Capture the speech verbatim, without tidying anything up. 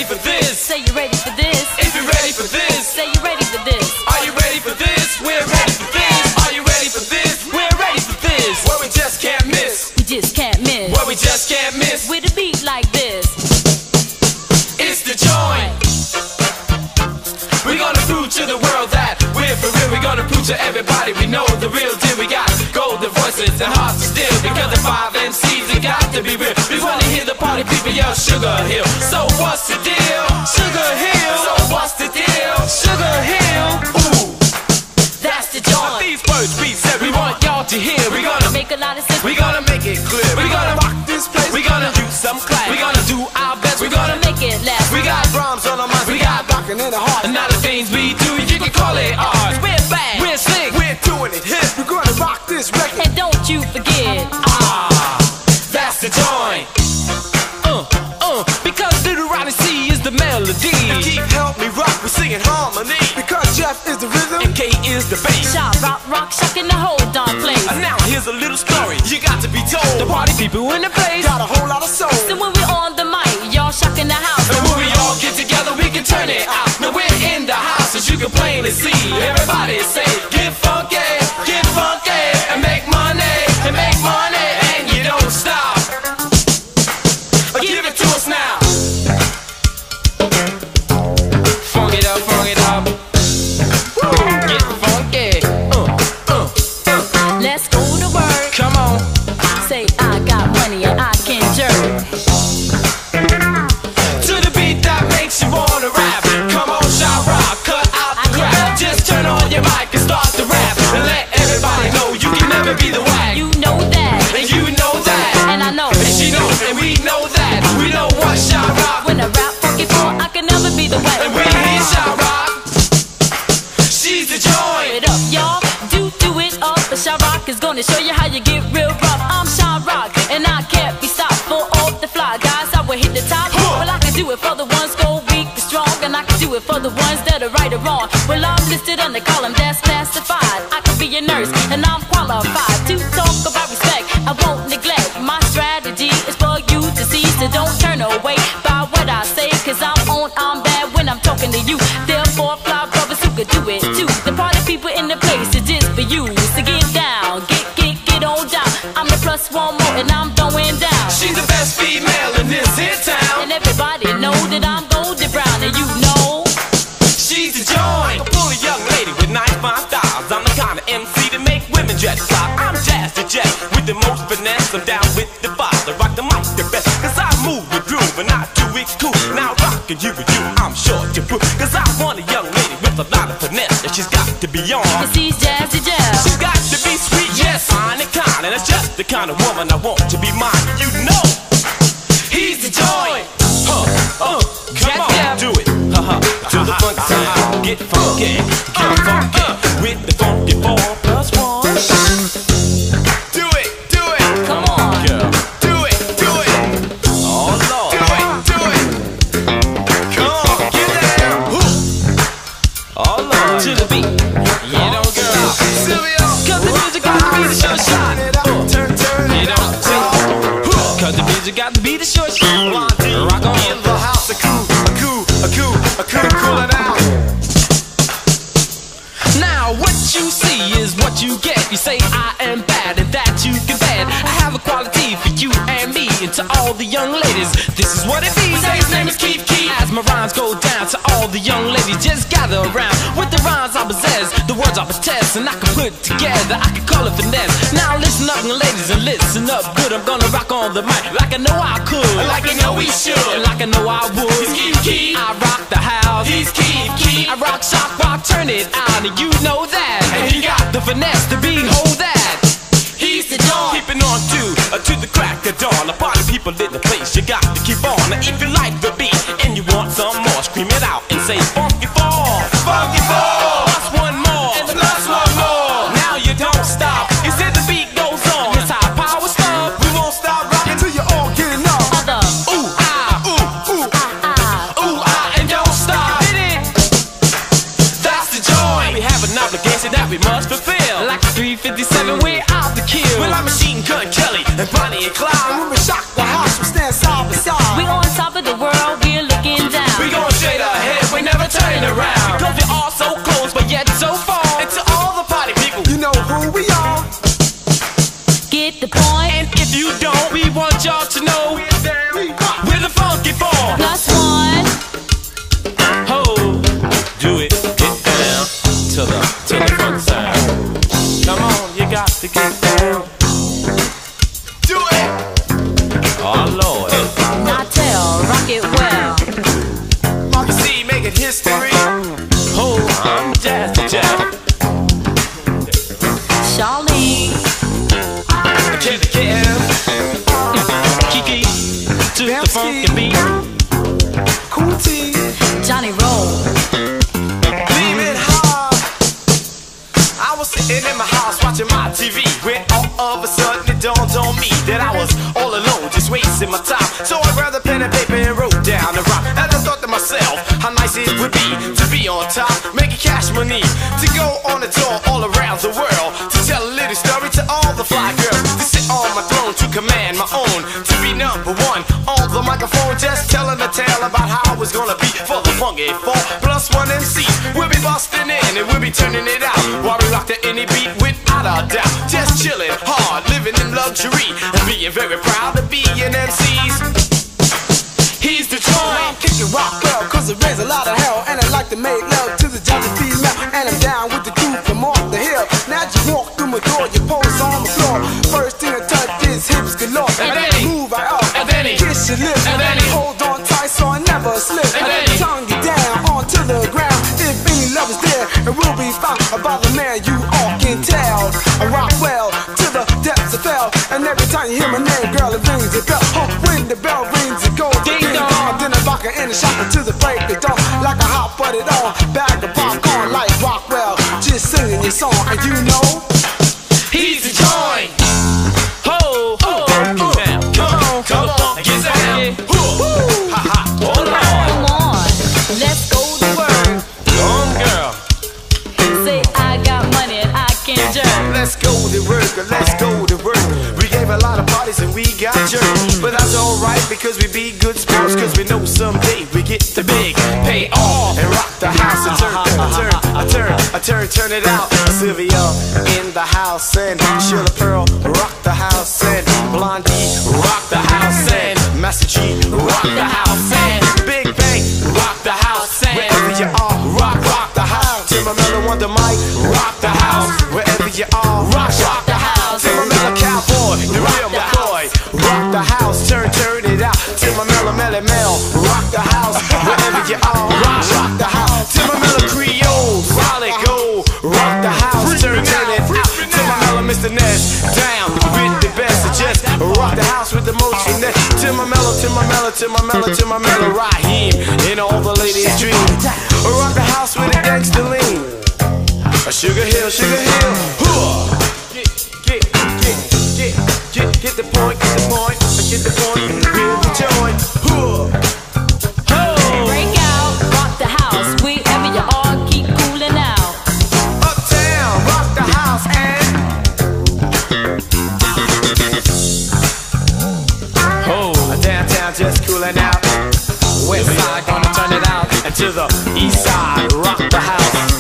ready for this? Say you ready for this. If you're ready for this, Say you ready for this. are you ready for this? We're ready for this. Are you ready for this? We're ready for this. Where we just can't miss. We just can't miss. Where we just can't miss. With a beat like this. It's the joint. We're gonna prove to the world that we're for real. We're gonna prove to everybody we know the real deal. We got golden voices and hearts of steel. Because the five M Cs, they got to be real. We wanna hear the party people yell Sugar Hill. So what's the deal? Sugar Hill. So what's the deal? Sugar Hill. Ooh, That's the joint. these words we said we want y'all to hear. We're gonna Make a lot of sense. we gonna make it clear. We're gonna rock this place. We're gonna do some class. We're gonna do our best. We're gonna Gonna make it last. We got rhymes on our minds. We got rockin' in the heart. And now the things we do, you can call it art. We're bad. We're slick. We're doing it hip. We're gonna rock this record. And don't you forget. Ah, that's the joint. Uh, uh, because Little Ronnie C is the melody. And Keith help me rock, we sing in harmony. Because Jeff is the rhythm And K is the bass. Shop, rock, rock, shocking the whole darn place. And now here's a little story you got to be told. The party people in the place got a whole lot of soul. So when we on the mic, y'all shocking the house. And when we all get together, we can turn it out. Now we're in the house, as you can plainly see. Everybody say, get funky, get funky, and make money, and make money, and you don't stop. Give it to us now. Funk it up, funk it up. Get funky. Uh, uh, uh. Let's go to work. Come on. Say I got money and I can jerk. To the beat that makes you wanna rap. Come on, shout rock, cut out the crap. Just turn on your mic and start to rap. And let everybody know you can never be the whack. You know that. And you know that. And I know. And she knows, and we know that. We know what shout rock. When I rap funky for, I can never be the whack. And we hear shout rock. She's the joint. It up, y'all. Do do it up. But Sha Rock is gonna show you how you get real rough. I'm Sha Rock, and I can't be stopped. For all the fly guys, I will hit the top. Well, I can do it for the ones go weak, the strong, and I can do it for the ones that are right or wrong. Well, I'm listed on the column that's classified. I can be a nurse, and I'm qualified to talk about respect. I won't neglect. My strategy is for you to see, so don't turn away by what I say. Cause I'm on, I'm bad when I'm talking to you. Therefore, fly brothers who could do it too. The party people in the place is just for you. So get down, get, get, get on down. I'm the plus one more, and I'm going down. She's the best female in this here town. And everybody know that I'm golden brown, and you know She's the joint. A fully young lady with nice fine styles. I'm the kind of M C to make women dress fly. I'm Jazz the Jet with the most finesse. I'm down with the father, rock the mic the best. Cause I move with groove and I do it cool. Now rockin' you with you, I'm sure to prove. Cause I want a young lady with a lot of finesse. And she's got to be on. cause he's Jazzy Jazz. She's got to be sweet, yes, fine and kind. And that's just the kind of woman I want to be mine. You know, he's the joint. Huh, uh, come on, do it. Uh-huh, to the funky sound. Get funky, get funky. With the funky four plus one. Do it, do it. Come on. Girl, do it, do it. Oh, Lord. Do it, do it. Come on, get down. Oh, Lord. To the beat. You know, girl. Sylvia. Cause the music got to be the short shot. Uh, Turn, turn you it know, up. see? Cause the music got to be the short shot. Rock on. In the house, a cool, a cool, a cool, a cool, coolin' out. Now what you see is what you get. You say I am bad and that you can bad. I have a quality for you and me and to all the young ladies. This is what it be. Say his name is Keith Keith. As my rhymes go down to all the young ladies, just gather around with the rhymes I possess, the words I possess, and I can put together. I can call it finesse. Now listen up, ladies, and listen up good. I'm gonna rock on the mic like I know I could, like I know we should, and like I know I would. He's Keith Keith. I rock the house. He's Keith Keith. I rock, shock, rock, turn it out, and you know that. And he got the finesse to be hold that. He's the dawn, keeping on to uh, to the crack of dawn. The party people in the place, you got to keep on. Now if you like the beat and you want some more, scream it out and say funky fall, funky fall. Plus one more, and plus one more. Now you don't stop. You said the beat goes on. It's high power stuff. We won't stop rocking till you all get enough. Other. Ooh ah, ooh ooh Ah, ah. ooh ah, and don't stop. Hit it. That's the joy. We have an obligation that we must fulfill. Like the three fifty-seven, we're out to kill. Well, I'm Machine Gun Kelly and Bonnie and Clyde. When we shock the house, we stand side by side. We on top of the world, we're looking down. around. Cause we're all so close, but yet so far. And to all the party people, you know who we are. Get the point? And if you don't, we want y'all to know we're the funky four. Plus one. Ho, do it, get down to the to the funk sound. Come on, you got to get down. Do it. Oh Lord. Now tell, rock it well. You see, making history. Ho, I'm Jazzy Jeff. Charlene. Kid Kev. Kiki to the funky beat. Cool T. Johnny Roll. Leave it hard. I was sitting in my house watching my T V when all of a sudden it dawned on me that I was all alone, just wasting my time. So I grabbed a pen and paper and wrote down the rhyme. And I thought to myself how nice it would be to be on top, making cash money, to go on a tour all around the world, to tell a little story to all the fly girls, to sit on my throne, to command my own, to be number one on the microphone, just telling a tale about how it's gonna be for the funky four plus one M C. We'll be busting in and we'll be turning it out while we rock to any beat without a doubt. Just chilling hard, living in luxury, and being very proud to be an M C's. He's the joint. I'm kicking rock well, cause it rains a lot of hell, and I like to make love to the jolly female, and I'm down with the crew from off the hill. Now you walk through my door, you pose on the floor. First thing I touch is hips galore, and, and then he move right up, and then he kiss your lips, and then he hold on tight so I never slip, and, and then he tongue you down onto the ground. If any love is there, it will be found about the man you all can tell. I rock well to the depths of hell, and every time you hear my name, girl, it rings a bell. Oh, when the bell rings, it goes ding dong. Then I rock it in the shop until the break of dawn, like a hot buttered on bag of popcorn, like Rockwell, just singing your song, and you know he's the joint. Ho, ho, now come on, come on, get down. Ha ha, hold on. Come on, let's go to work. Come girl. Say I got money and I can jerk. let's go to work, let's go to work. We gave a lot of parties and we got jerked, but that's alright because we be good sports, cause we know someday we get the big pay off and rock the house and turn, turn, turn, turn, turn, turn it out. Sylvia in the house and Sheila Pearl rock the house and Blondie rock the house and Master G rock the house and Big Bang rock the house and wherever you are, rock, rock the house. Tim Miller on the mic, rock the house. Wherever you are, rock, rock the house. Tim Miller Cowboy, the real McCoy, rock the house, turn, turn it out. Tim Miller Melly Mel, rock the house. Wherever you are, rock, rock the house. Tim Miller Creole, Frolic Go, rock the house, turn, turn it out. Tim Miller Mister Ness, down with the best, just rock the house with the most finesse. Tim Miller, Tim Miller, Tim Miller, Tim Miller, Raheem, in all the ladies' dreams. Rock the house with a gangster lean. A Sugar Hill, Sugar Hill. Get, get, get, get, get, get the point, get the point, get the point, feel the joint. Break out, rock the house, wherever you are, keep coolin' out. Uptown, rock the house and Oh, downtown just coolin' out. West side gonna turn it out, And to the east side, rock the house.